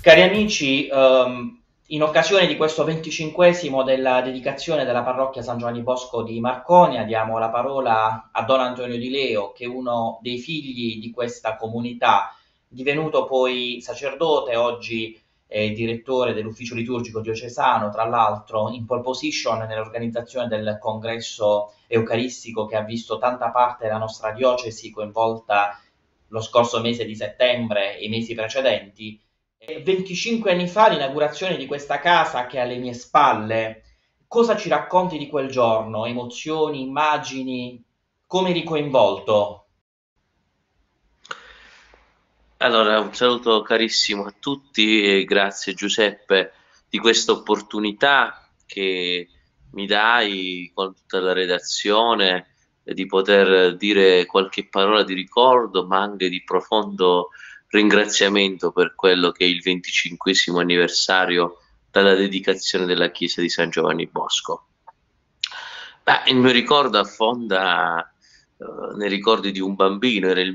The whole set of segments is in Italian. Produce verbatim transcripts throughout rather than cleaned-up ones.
Cari amici, ehm, in occasione di questo venticinquesimo della dedicazione della parrocchia San Giovanni Bosco di Marconia, diamo la parola a Don Antonio Di Leo, che è uno dei figli di questa comunità, divenuto poi sacerdote, oggi è direttore dell'ufficio liturgico diocesano, tra l'altro in pole position nell'organizzazione del congresso eucaristico che ha visto tanta parte della nostra diocesi coinvolta lo scorso mese di settembre e i mesi precedenti. venticinque anni fa l'inaugurazione di questa casa che è alle mie spalle. Cosa ci racconti di quel giorno? Emozioni, immagini? Come eri coinvolto? Allora, un saluto carissimo a tutti e grazie Giuseppe di questa opportunità che mi dai con tutta la redazione eh, di poter dire qualche parola di ricordo, ma anche di profondo ringraziamento per quello che è il venticinquesimo anniversario dalla dedicazione della chiesa di San Giovanni Bosco. Beh, il mio ricordo affonda eh, nei ricordi di un bambino, era il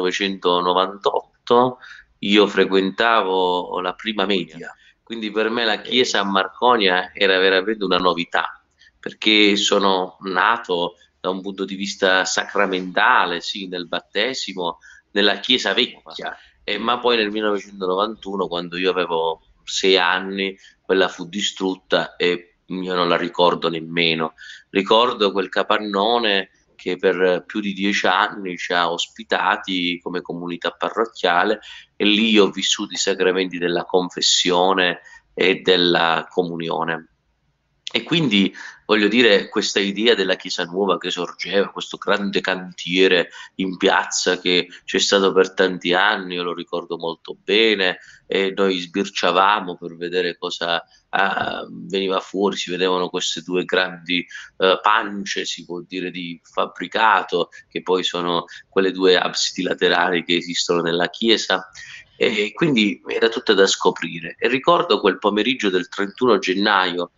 millenovecentonovantotto, io frequentavo la prima media, quindi per me la chiesa a Marconia era veramente una novità, perché sono nato da un punto di vista sacramentale, sì, nel battesimo, nella chiesa vecchia, e, ma poi nel millenovecentonovantuno, quando io avevo sei anni, quella fu distrutta e io non la ricordo nemmeno. Ricordo quel capannone che per più di dieci anni ci ha ospitati come comunità parrocchiale e lì ho vissuto i sacramenti della confessione e della comunione. E quindi voglio dire, questa idea della Chiesa Nuova che sorgeva, questo grande cantiere in piazza che c'è stato per tanti anni, io lo ricordo molto bene, e noi sbirciavamo per vedere cosa eh, veniva fuori, si vedevano queste due grandi eh, pance, si può dire, di fabbricato, che poi sono quelle due absidi laterali che esistono nella chiesa. E quindi era tutto da scoprire. E ricordo quel pomeriggio del trentuno gennaio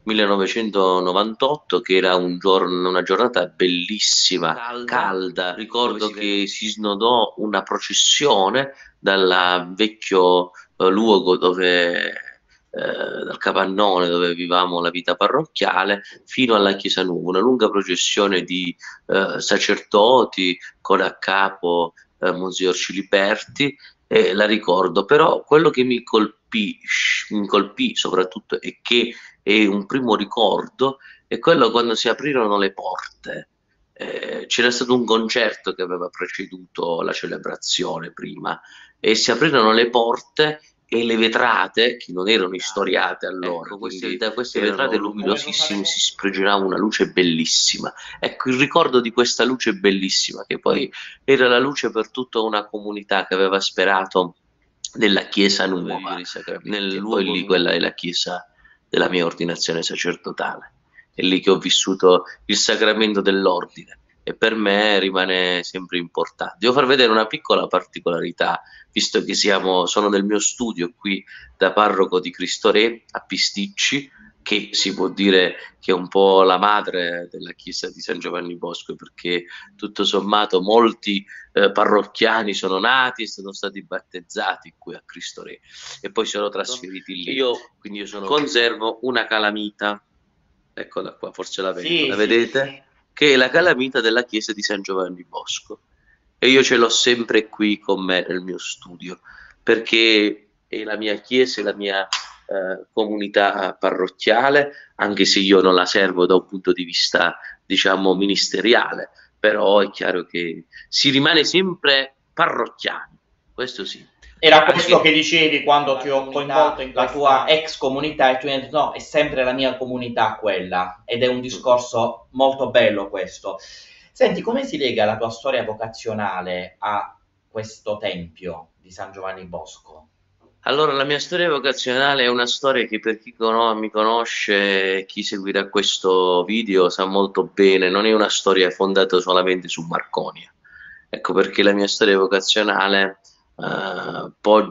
millenovecentonovantotto, che era un giorno, una giornata bellissima, calda. calda. Ricordo che si snodò una processione dal vecchio eh, luogo dove, eh, dal capannone dove vivamo la vita parrocchiale, fino alla Chiesa Nuova, una lunga processione di eh, sacerdoti con a capo eh, Monsignor Ciliberti, e la ricordo, però quello che mi colpì, mi colpì soprattutto è che e un primo ricordo è quello quando si aprirono le porte. Eh, c'era stato un concerto che aveva preceduto la celebrazione prima e si aprirono le porte e le vetrate, che non erano istoriate allora, ecco, queste, da queste vetrate luminosissime si sprigionava una luce bellissima. Ecco, il ricordo di questa luce bellissima, che poi era la luce per tutta una comunità che aveva sperato nella Chiesa Nuova, nel luogo lì, quella è la Chiesa della mia ordinazione sacerdotale. È lì che ho vissuto il sacramento dell'ordine e per me rimane sempre importante. Devo far vedere una piccola particolarità, visto che siamo, sono nel mio studio qui da parroco di Cristo Re a Pisticci, che si può dire che è un po' la madre della chiesa di San Giovanni Bosco, perché tutto sommato molti eh, parrocchiani sono nati e sono stati battezzati qui a Cristo Re e poi sono trasferiti lì. Io quindi io sono conservo una calamita, eccola qua, forse la vedo, Sì, la sì, vedete? Sì. Che è la calamita della chiesa di San Giovanni Bosco e io ce l'ho sempre qui con me nel mio studio perché è la mia chiesa, è la mia eh, comunità parrocchiale, anche se io non la servo da un punto di vista, diciamo, ministeriale, però è chiaro che si rimane sempre parrocchiani, questo sì. Era questo Anche che dicevi quando ti la ho comunità, coinvolto in la questa tua ex comunità e tu mi hai detto no, è sempre la mia comunità quella ed è un discorso molto bello questo. Senti, come si lega la tua storia vocazionale a questo tempio di San Giovanni Bosco? Allora, la mia storia vocazionale è una storia che per chi cono- mi conosce, chi seguirà questo video sa molto bene, non è una storia fondata solamente su Marconia. Ecco perché la mia storia vocazionale eh,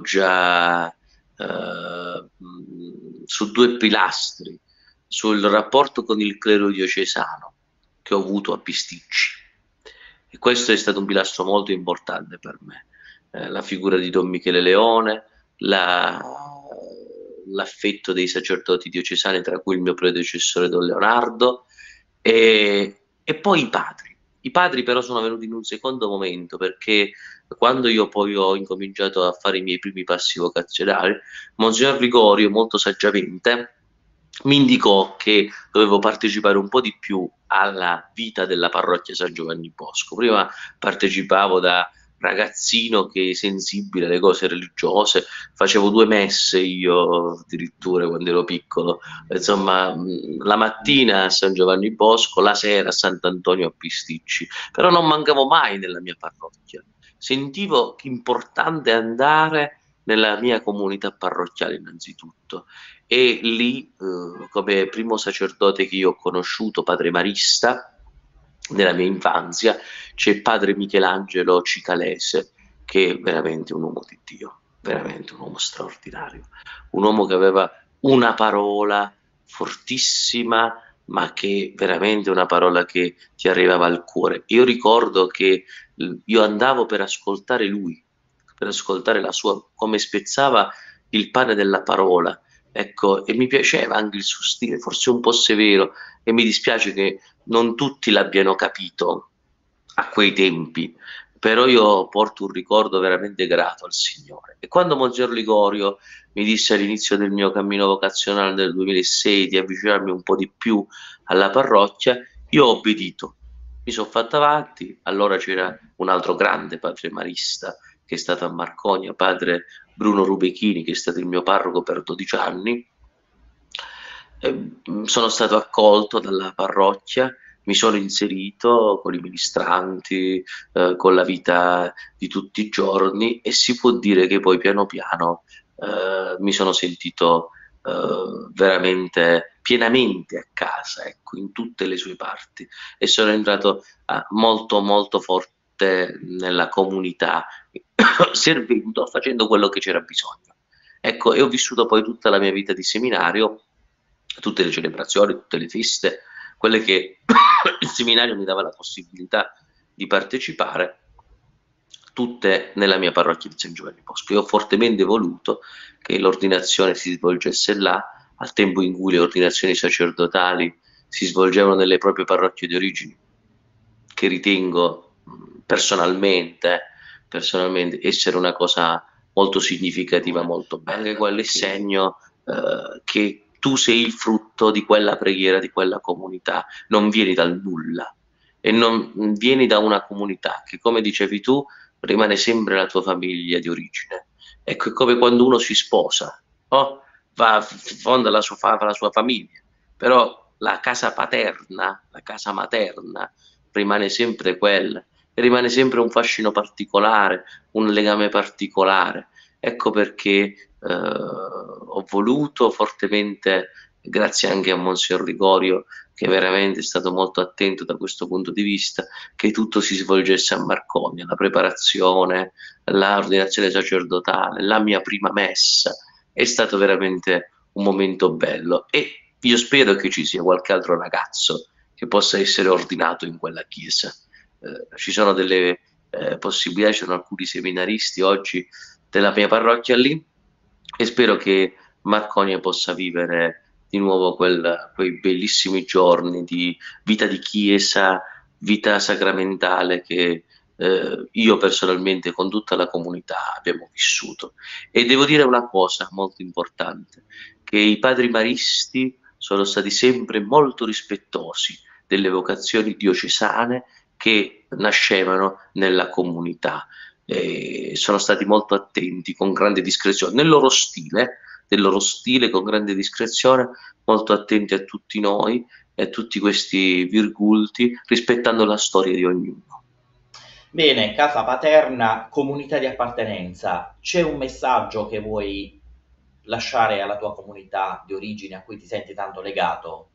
poggia eh, mh, su due pilastri, sul rapporto con il clero diocesano che ho avuto a Pisticci. E questo è stato un pilastro molto importante per me. Eh, la figura di Don Michele Leone, la, l'affetto dei sacerdoti diocesani, tra cui il mio predecessore Don Leonardo, e, e poi i padri. I padri però sono venuti in un secondo momento, perché quando io poi ho incominciato a fare i miei primi passi vocazionali, Monsignor Rigorio molto saggiamente mi indicò che dovevo partecipare un po' di più alla vita della parrocchia San Giovanni Bosco. Prima partecipavo da ragazzino che è sensibile alle cose religiose, facevo due messe io addirittura quando ero piccolo, insomma, mh, la mattina a San Giovanni Bosco, la sera a Sant'Antonio a Pisticci, però non mancavo mai nella mia parrocchia. Sentivo importante andare nella mia comunità parrocchiale innanzitutto, e lì, eh, come primo sacerdote che io ho conosciuto, padre Marista, nella mia infanzia, c'è padre Michelangelo Cicalese, che è veramente un uomo di Dio, veramente un uomo straordinario, un uomo che aveva una parola fortissima, ma che veramente una parola che ti arrivava al cuore. Io ricordo che eh, io andavo per ascoltare lui, per ascoltare la sua, come spezzava il pane della parola, ecco, e mi piaceva anche il suo stile, forse un po' severo, e mi dispiace che non tutti l'abbiano capito a quei tempi, però io porto un ricordo veramente grato al Signore. E quando Monsignor Ligorio mi disse all'inizio del mio cammino vocazionale del duemilasei di avvicinarmi un po' di più alla parrocchia, io ho obbedito, mi sono fatto avanti. Allora c'era un altro grande padre marista che è stato a Marconia, padre Bruno Rubechini, che è stato il mio parroco per dodici anni. Eh, sono stato accolto dalla parrocchia, mi sono inserito con i ministranti, eh, con la vita di tutti i giorni, e si può dire che poi piano piano eh, mi sono sentito eh, veramente pienamente a casa, ecco, in tutte le sue parti, e sono entrato eh, molto molto forte nella comunità, servendo, facendo quello che c'era bisogno. Ecco, e ho vissuto poi tutta la mia vita di seminario, tutte le celebrazioni, tutte le feste, quelle che il seminario mi dava la possibilità di partecipare, tutte nella mia parrocchia di San Giovanni Bosco. Io ho fortemente voluto che l'ordinazione si svolgesse là, al tempo in cui le ordinazioni sacerdotali si svolgevano nelle proprie parrocchie di origine, che ritengo personalmente, personalmente essere una cosa molto significativa, molto bella. Anche quello è segno eh, che tu sei il frutto di quella preghiera, di quella comunità, non vieni dal nulla, e non vieni da una comunità che, come dicevi tu, rimane sempre la tua famiglia di origine. Ecco, è come quando uno si sposa, no? Va, fonda la sua, fa la sua famiglia, però la casa paterna, la casa materna rimane sempre quella, e rimane sempre un fascino particolare, un legame particolare. Ecco perché eh, ho voluto fortemente, grazie anche a Monsignor Rigorio, che veramente è stato molto attento da questo punto di vista, che tutto si svolgesse a Marconia, la preparazione, l'ordinazione sacerdotale, la mia prima messa. È stato veramente un momento bello, e io spero che ci sia qualche altro ragazzo che possa essere ordinato in quella chiesa. Eh, ci sono delle eh, possibilità, ci sono alcuni seminaristi oggi della mia parrocchia lì, e spero che Marconia possa vivere di nuovo quel, quei bellissimi giorni di vita di chiesa, vita sacramentale che eh, io personalmente con tutta la comunità abbiamo vissuto. E devo dire una cosa molto importante, che i padri maristi sono stati sempre molto rispettosi delle vocazioni diocesane che nascevano nella comunità. Eh, sono stati molto attenti, con grande discrezione, nel loro stile, nel loro stile, con grande discrezione, molto attenti a tutti noi e a tutti questi virgulti, rispettando la storia di ognuno. Bene, casa paterna, comunità di appartenenza. C'è un messaggio che vuoi lasciare alla tua comunità di origine a cui ti senti tanto legato?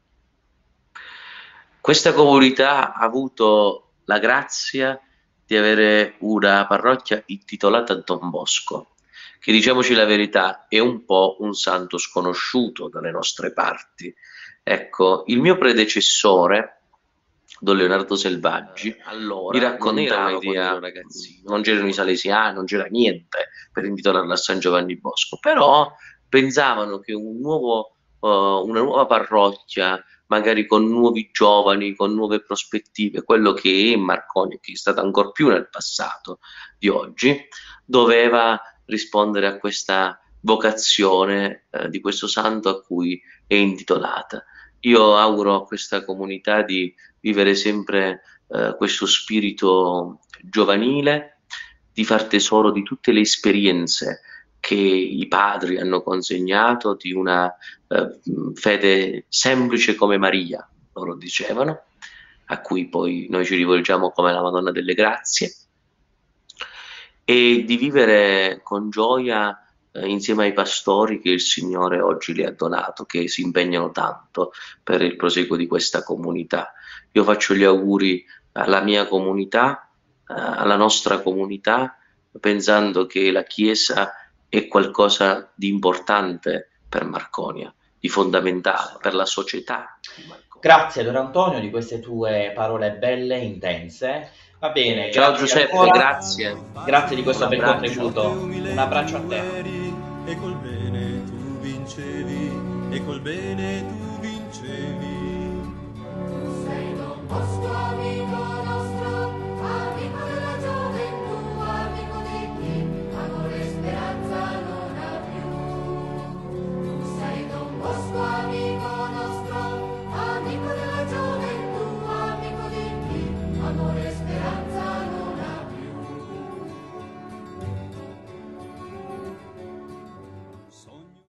Questa comunità ha avuto la grazia di avere una parrocchia intitolata a Don Bosco, che, diciamoci la verità, è un po' un santo sconosciuto dalle nostre parti. Ecco, il mio predecessore, Don Leonardo Selvaggi, allora mi racconta un'idea, non c'erano i salesiani, non c'era niente per intitolarla a San Giovanni Bosco, però pensavano che un nuovo, uh, una nuova parrocchia, magari con nuovi giovani, con nuove prospettive, quello che è Marconia, che è stato ancor più nel passato di oggi, doveva rispondere a questa vocazione eh, di questo santo a cui è intitolata. Io auguro a questa comunità di vivere sempre eh, questo spirito giovanile, di far tesoro di tutte le esperienze che i padri hanno consegnato, di una eh, fede semplice come Maria, loro dicevano, a cui poi noi ci rivolgiamo come la Madonna delle Grazie, e di vivere con gioia eh, insieme ai pastori che il Signore oggi li ha donato, che si impegnano tanto per il proseguo di questa comunità. Io faccio gli auguri alla mia comunità, eh, alla nostra comunità, pensando che la Chiesa è qualcosa di importante per Marconia, di fondamentale per la società di Marconia. Grazie Don Antonio di queste tue parole belle, intense. Va bene, Ciao grazie Giuseppe, ancora. grazie. Grazie di questo Un bel abbraccio. contributo. Un abbraccio a te. E col bene tu vincevi, e col bene tu